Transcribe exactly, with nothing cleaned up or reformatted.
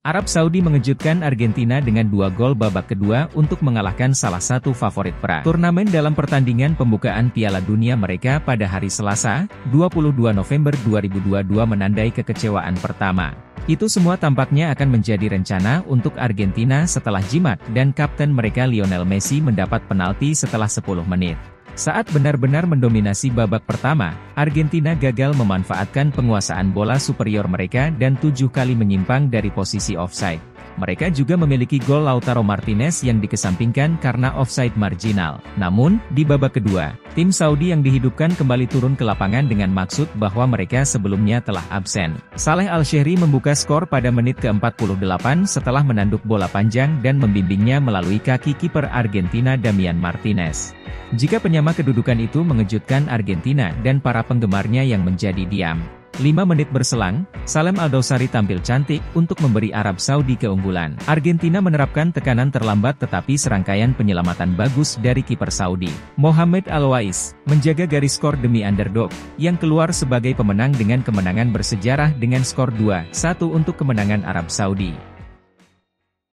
Arab Saudi mengejutkan Argentina dengan dua gol babak kedua untuk mengalahkan salah satu favorit pra turnamen dalam pertandingan pembukaan Piala Dunia mereka pada hari Selasa, dua puluh dua November dua ribu dua puluh dua menandai kekecewaan pertama. Itu semua tampaknya akan menjadi rencana untuk Argentina setelah jimat dan kapten mereka Lionel Messi mendapat penalti setelah sepuluh menit. Saat benar-benar mendominasi babak pertama, Argentina gagal memanfaatkan penguasaan bola superior mereka dan tujuh kali menyimpang dari posisi offside. Mereka juga memiliki gol Lautaro Martinez yang dikesampingkan karena offside marginal. Namun, di babak kedua, tim Saudi yang dihidupkan kembali turun ke lapangan dengan maksud bahwa mereka sebelumnya telah absen. Saleh Al-Shehri membuka skor pada menit ke empat puluh delapan setelah menanduk bola panjang dan membimbingnya melalui kaki kiper Argentina Damian Martinez. Jika penyama kedudukan itu mengejutkan Argentina dan para penggemarnya yang menjadi diam. lima menit berselang, Salem Al-Dosari tampil cantik untuk memberi Arab Saudi keunggulan. Argentina menerapkan tekanan terlambat tetapi serangkaian penyelamatan bagus dari kiper Saudi, Mohamed Al-Wais, menjaga garis skor demi underdog, yang keluar sebagai pemenang dengan kemenangan bersejarah dengan skor dua satu untuk kemenangan Arab Saudi.